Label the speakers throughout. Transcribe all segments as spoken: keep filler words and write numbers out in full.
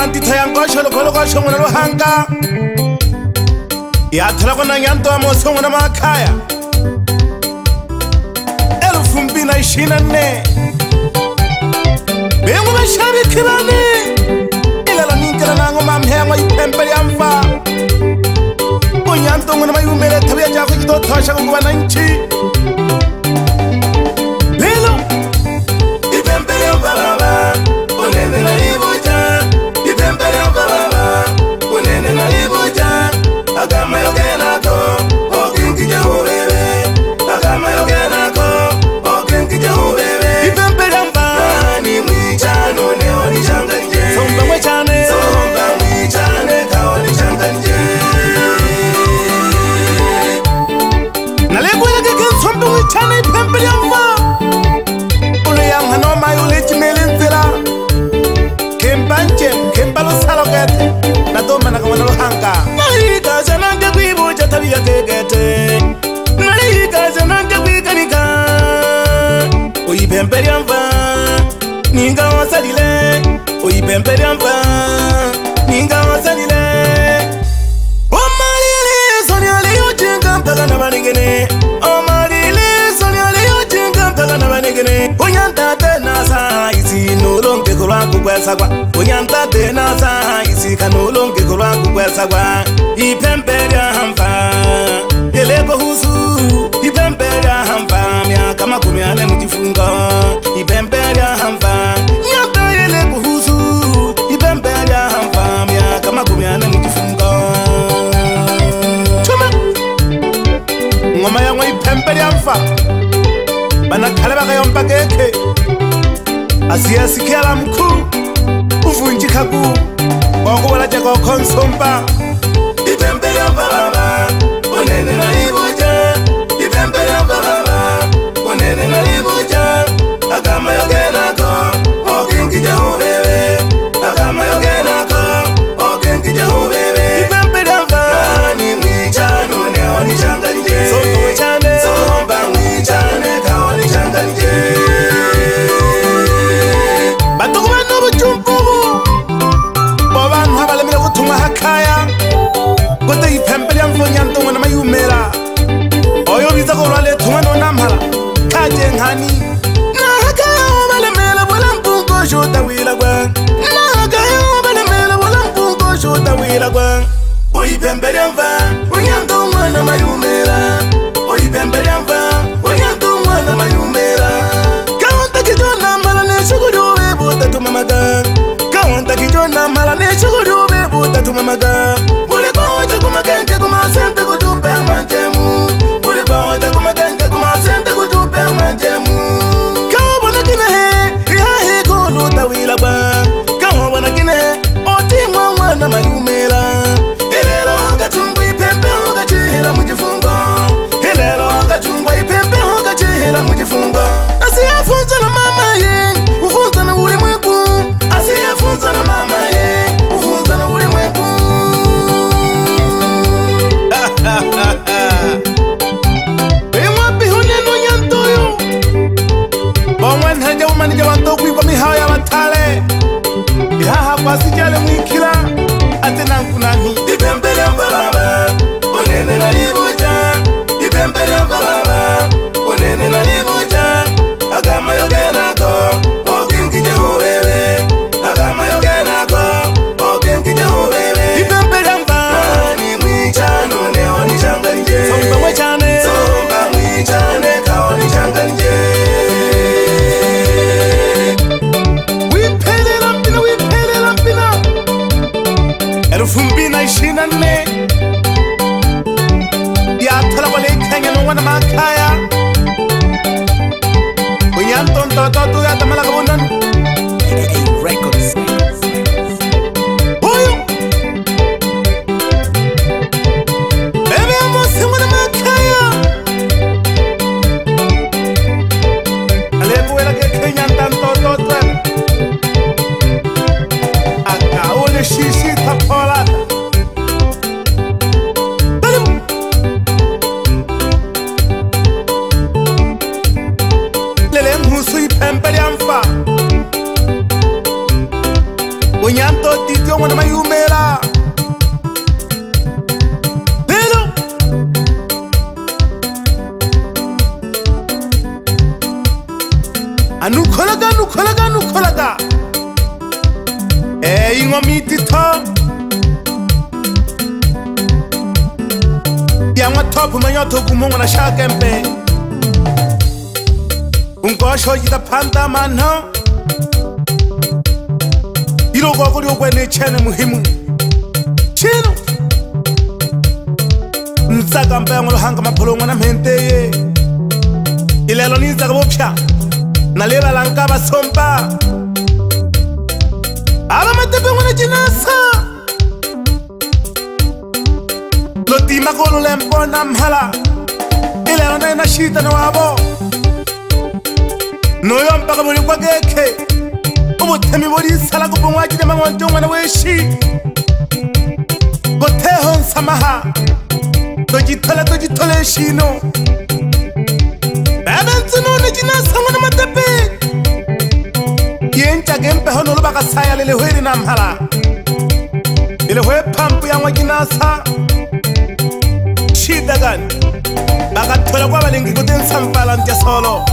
Speaker 1: manti tayango sholo kolo ko shongona lo hanga ya thela kona nyanto amo songona makaya elfu mbili na ishirini na nne bengu mashabiki bane ilala ninkela nango mamhengo ipembe ya mfa onyanto ngona mayumele tabia jako kitotosha kuba na nchi lelo ipembe ya baba onene na ibuja ipembe ya baba onene na ibuja agama yogena ko okinki jahurebe agama yogena ko okinki jahurebe ipembe ya baba ni mwichano ne oni changanje somba mwechane somba mwichane ka oni changanje nalego yake ke somba mwichane ipembe ya baba ule yang hano mayule chimelenzela kembanje kembalo salogete na doma na kama hanga nalika zananga kwibuja tabia kegete nalika zananga kwikanika oyipemperia mva ninga wasalile oyipemperia mva ninga wasalile omalile sonya leo chenga mpaka na baningene omalile sonya leo chenga mpaka na baningene onyanta tena sa isi nolonge kolwa kukwesa kwa onyanta tena sa isi kanolonge kolwa kukwesa kwa ipemperia hampa eleko husu ipemperia hampa miaka makumi ane mjifunga ipemperia hampa nyata eleko husu ipemperia hampa miaka makumi ane mjifunga chuma ngoma yango ipemperia hampa bana kale bakayomba keke asiyasikia mkuu uvunjika ku wakubala jako konsomba ipembe ya baba onene na ibuja ipembe ya baba onene na ibuja agama yogena ko okinki jahurebe agama yogena ko okinki jahurebe ipembe ya baba ni mwichano ne oni changanje somba mwichane somba mwichane ka oni changanje batokubana buchumpubu bobantu abalemele kuthunga hakaya kote ipembe ya mfonyanto ngona mayumela oyo biza ko lwale thunga no namhala kaje ngani na hakaya abalemele bolampungo shota wila kwa na hakaya abalemele bolampungo shota wila kwa oyipembe ya mva onyanto ngona mayumela oyipembe ya mva onyanto ngona mayumela kawanta kijona mala ne shuguru bota tu mamaga kawanta kijona mala ne shuguru bota tu mamaga bole baota kuma kenge kuma sente ko tu pe manjemu bole baota kuma kenge kuma sente ko tu pe manjemu kawona kine he ya he ko lu tawila ba kawona kine oti mwa na mayumela elero ngatumbwi pembe ngachira mujifunga elero ngatumbwi pembe ngachira mujifunga asiyafunza na mama ye ufunza na ulimwengu asiyafunza na mama ye ufunza na ulimwengu emwapi huneno nyantoyo bomwen haja umanija wantoku kwa mihao ya watale ihaha kwa sijale mwikila atenankunani ipembele mbalaba onene na libuja ipembele mbalaba onene na libuja agama yogena ko okinki jahurebe agama yogena ko okinki jahurebe ipembe yamba ni mwichano ne oni changanje somba mwechane somba mwichane ka oni changanje wipele lampina wipele lampina elfu mbili na ishirini na nne ya thala wale kenya no wana makaya Onyanto ntoto ya tamala kabundan Records Oyo Bebe amosi mwana makaya Alebu wela ke kenya ntantoto twen Aka ole shishi tapolata Lele mhusu ipembe ya mfa Onyanto titio majongo na mayumela lelo anukholaga anukholaga anukholaga eh ingomiti to yangwa top manyoto kumongo na shakempe ungosho yita panda manho irogo kuri okwene chene muhimu chino ntsaka mpa ngolo hanga mapholongwa na mente ilelo niza kabopya na lela lanka basompa aba matepe ngona jinasa lotima kolo lempo na mhala ilelo na na shita na wabo no yompa kabuli kwa geke ubutemi buri sala kubongwa kide mangonjo mwana weshi boteho nsamaha dojitole dojitole shino babenzi none jinasa ngona matepe yenja gempe hono lobaka saya lele hweri na mhala ile hwe pampu ya jinasa shida gani bakathola kwabalengi kutensa mpala ntya solo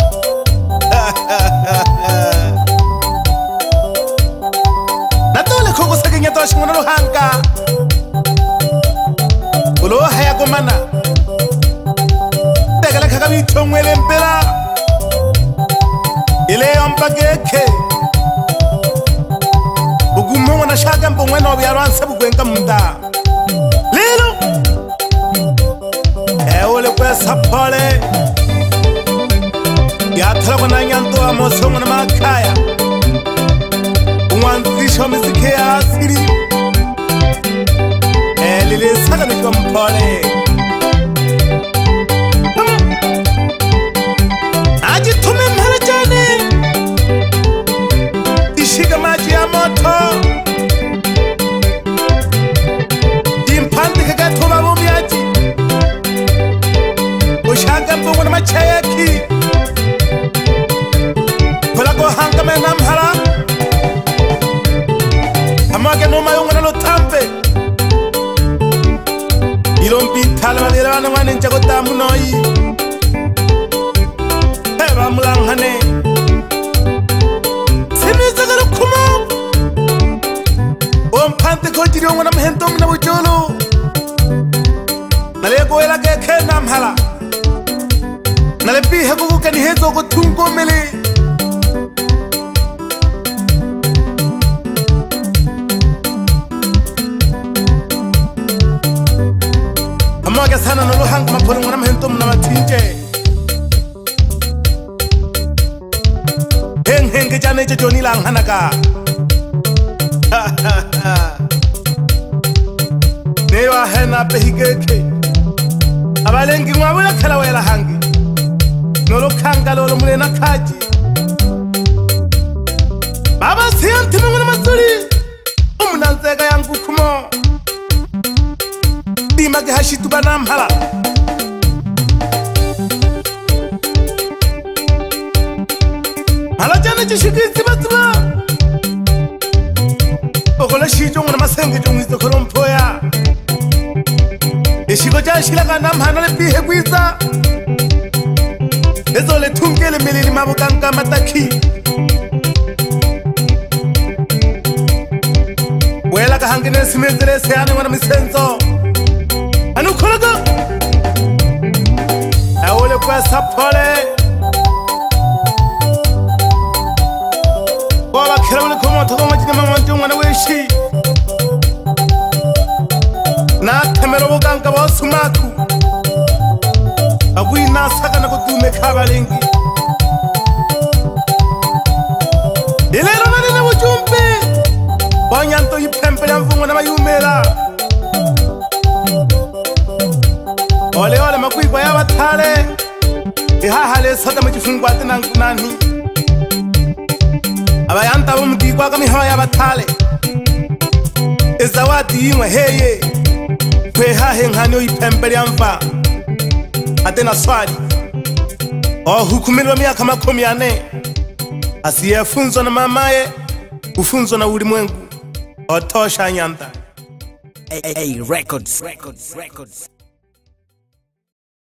Speaker 1: natole khoko sakenya to shingona lo hanka ulo haya komana tegala khaka bithongwele mpela ile yompageke ugumongo na shaka mbongwe no byalwanse bugwenka munda lelo eole kwesa pole yathala kona nyanto amosongo na makaya umwanzisho miziki ya asiri elile saka nikiwa mpole ajitume mharajane ishika maji ya moto impandi kagatuba bumyaji ushanga mbungu na machayaki kolako hanga mena mhala amake noma yongo na lotampe ilompi thala babere bana ngwane ntja kotamu noi heba mulanghane simiza galo kumo ompante kotiri yongo na mhento mna bujolo nale goela geke na mhala nale pihe kukuke ni hezo kotungo mele amaga sana no hanga mapolo ngona mhento mna mathinje heng heng ke jane je joni lang hanaka ne wa hena pehigeke abalengi ngwabula khala wela hangi no lo khanga lo mulena khaji baba siyanthi ngona masuri umnanzeka yangu khumo dimage hashitu banam hala hala jana jishikisi batwa okola shijo ngona masenge jongwizo kolompoya eshigo jashila kana mhana le pihe kwiza ezole thungele meleli mabukanga matakhi wela ka hangene simezele seyane ngona misenzo anukholaga awole kwa sapole baba khirabule khomo thoko majine mamantu ngwana weshi na themero bokanga ba sumaku abuina saka na kutume khabalengi ilelo nani na bujumbe banyanto yipempela mfungo na mayumela ole ole makwigwa yabathale ihahale sota mujifungwa tena nani abayanta bomdigwa kamihawa yabathale ezawadi imwe heye kwehahe ngani oyipempela mfa atena swali ohukumirwa miaka makumi ane asiyefunzwa na mamaye ufunzwa na ulimwengu otosha nyanta
Speaker 2: A A Records Records Records